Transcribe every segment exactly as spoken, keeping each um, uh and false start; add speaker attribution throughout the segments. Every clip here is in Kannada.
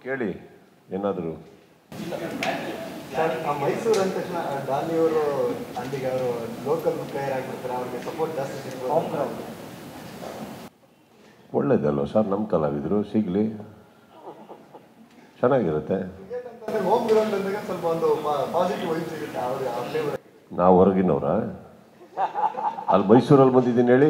Speaker 1: ಕೇಳಿ ಏನಾದರೂ.
Speaker 2: ಮೈಸೂರು ಅಂದ ತಕ್ಷಣ ಡಾಲಿಯವರು ಅಲ್ಲಿಗೆ ಅವರು ಲೋಕಲ್ ಪ್ಲೇಯರ್ ಆಗಿರ್ತಾರೆ, ಅವ್ರಿಗೆ ಸಪೋರ್ಟ್ ಜಾಸ್ತಿ ಸಿಗ್ಬೋದು.
Speaker 1: ಒಳ್ಳೇದಲ್ವ ಸರ್, ನಮ್ಮ ಕಲಾವಿದರು ಸಿಗಲಿ, ಚೆನ್ನಾಗಿರುತ್ತೆ.
Speaker 2: ಹೋಮ್ ಗ್ರೌಂಡ್ ಅಂದಾಗ ಸ್ವಲ್ಪ ಒಂದು ಪಾಸಿಟಿವ್ ವೈಬ್ ಸಿಗುತ್ತೆ. ಅವ್ರು
Speaker 1: ನಾವು ಹೊರಗಿನವ್ರ ಅಲ್ಲಿ ಮೈಸೂರಲ್ಲಿ ಬಂದಿದ್ದೀನಿ ಹೇಳಿ.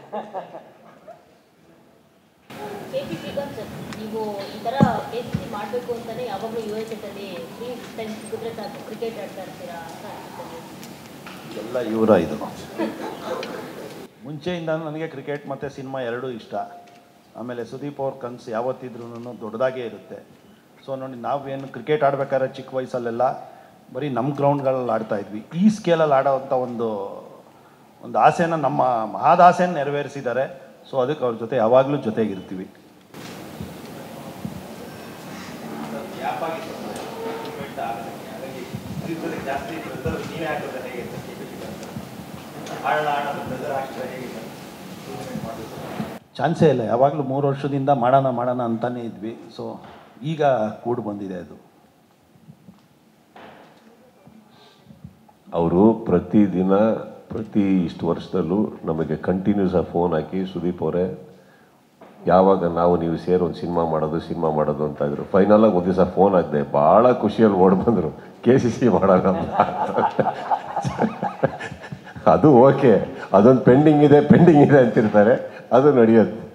Speaker 3: ನೀವು ಈ ಥರ ಕೆ ಸಿ ಸಿ ಮಾಡಬೇಕು ಅಂತಲೇ ಯಾವಾಗಲೂ ಯು ಎಸ್ ಎಲ್ಲಿ ಫ್ರೀ ಟೈಮ್ ಸಿಕ್ಕಿದ್ರೆ ಸಾಕು ಕ್ರಿಕೆಟ್ ಆಡ್ತಾ ಇರ್ತೀರಾ ಅಂತ ಅನಿಸುತ್ತದೆ.
Speaker 4: ಎಲ್ಲ ಇವರ ಇದು ಮುಂಚೆಯಿಂದ ನನಗೆ ಕ್ರಿಕೆಟ್ ಮತ್ತು ಸಿನಿಮಾ ಎರಡೂ ಇಷ್ಟ. ಆಮೇಲೆ ಸುದೀಪ್ ಅವ್ರ ಕನಸು ಯಾವತ್ತಿದ್ರೂ ದೊಡ್ಡದಾಗೇ ಇರುತ್ತೆ. ಸೊ ನೋಡಿ, ನಾವೇನು ಕ್ರಿಕೆಟ್ ಆಡ್ಬೇಕಾದ್ರೆ ಚಿಕ್ಕ ವಯಸ್ಸಲ್ಲೆಲ್ಲ ಬರೀ ನಮ್ಮ ಗ್ರೌಂಡ್ಗಳಲ್ಲಿ ಆಡ್ತಾಯಿದ್ವಿ. ಈ ಸ್ಕೇಲಲ್ಲಿ ಆಡೋವಂಥ ಒಂದು ಒಂದು ಆಸೆನ, ನಮ್ಮ ಮಹಾದಾಸೆನ ನೆರವೇರಿಸಿದ್ದಾರೆ. ಸೊ ಅದಕ್ಕೆ ಅವ್ರ ಜೊತೆ ಯಾವಾಗಲೂ ಜೊತೆಗಿರ್ತೀವಿ. ಚಾನ್ಸೇ ಇಲ್ಲ. ಯಾವಾಗಲೂ ಮೂರು ವರ್ಷದಿಂದ ಮಾಡೋಣ ಮಾಡೋಣ ಅಂತಾನೇ ಇದ್ವಿ. ಸೊ ಈಗ ಕೂಡು ಬಂದಿದೆ ಅದು.
Speaker 1: ಅವರು ಪ್ರತಿದಿನ ಪ್ರತಿ ಇಷ್ಟು ವರ್ಷದಲ್ಲೂ ನಮಗೆ ಕಂಟಿನ್ಯೂಸ್ ಆಗಿ ಫೋನ್ ಹಾಕಿ, ಸುದೀಪ್ ಅವರೇ ಯಾವಾಗ ನಾವು ನೀವು ಸೇರಿ ಒಂದು ಸಿನಿಮಾ ಮಾಡೋದು ಸಿನಿಮಾ ಮಾಡೋದು ಅಂತ ಇದ್ರು. ಫೈನಲಾಗಿ ಒಂದು ದಿವಸ ಫೋನ್ ಹಾಕಿದೆ, ಭಾಳ ಖುಷಿಯಲ್ಲಿ ಓಡಿ ಬಂದರು, ಕೆ ಸಿ ಸಿ ಮಾಡೋಣ ಅಂತ. ಅದು ಓಕೆ, ಅದೊಂದು ಪೆಂಡಿಂಗ್ ಇದೆ ಪೆಂಡಿಂಗ್ ಇದೆ ಅಂತಿರ್ತಾರೆ, ಅದು ನಡೆಯೋದು.